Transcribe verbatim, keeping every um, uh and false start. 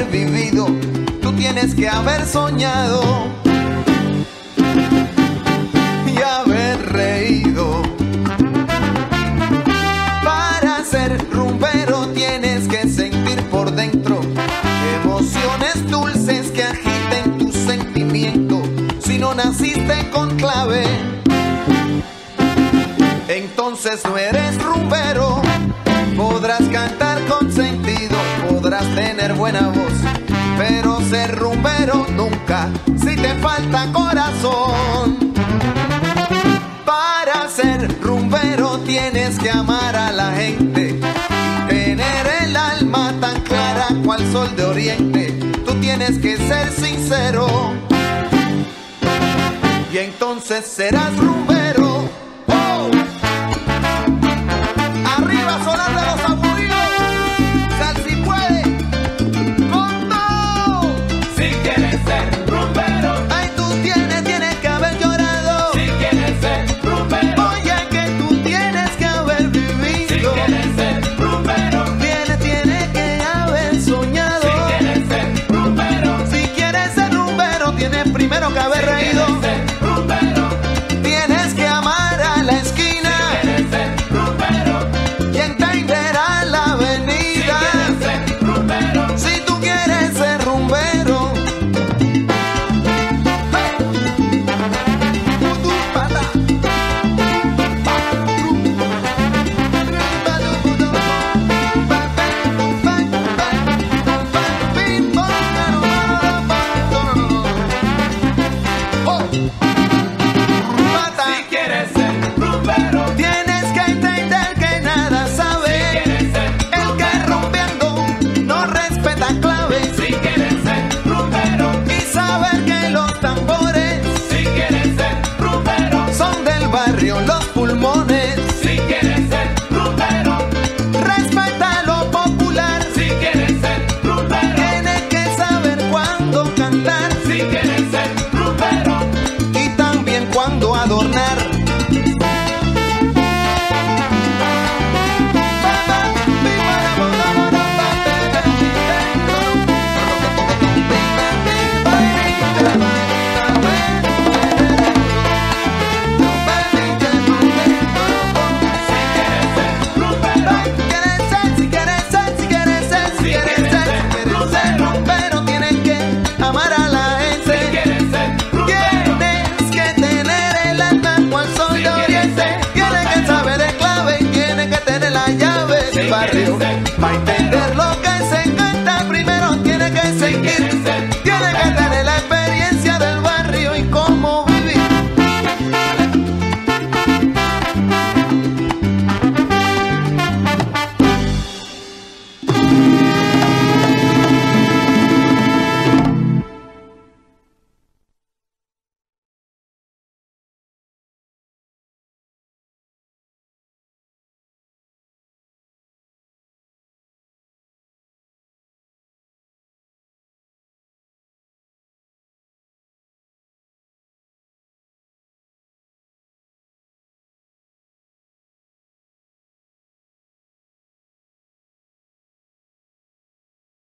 vivido, tú tienes que haber soñado y haber reído. Para ser rumbero tienes que sentir por dentro emociones dulces que agiten tu sentimiento. Si no naciste con clave, entonces no eres rumbero. Podrás cantar con sentido, podrás tener buena voz, pero ser rumbero nunca si te falta corazón. Para ser rumbero tienes que amar a la gente y tener el alma tan clara cual sol de oriente. Tú tienes que ser sincero y entonces serás rumbero. ¡Oh! Arriba sonando los aburridos, sal si puede, con todo. Si quieres ser rumbero, Ay, tú tienes, tienes que haber llorado. si quieres ser rumbero, Oye, que tú tienes que haber si vivido. quieres ser rumbero, Tienes, tienes que haber soñado. si quieres ser rumbero, Si quieres ser rumbero, tienes primero que haber reído.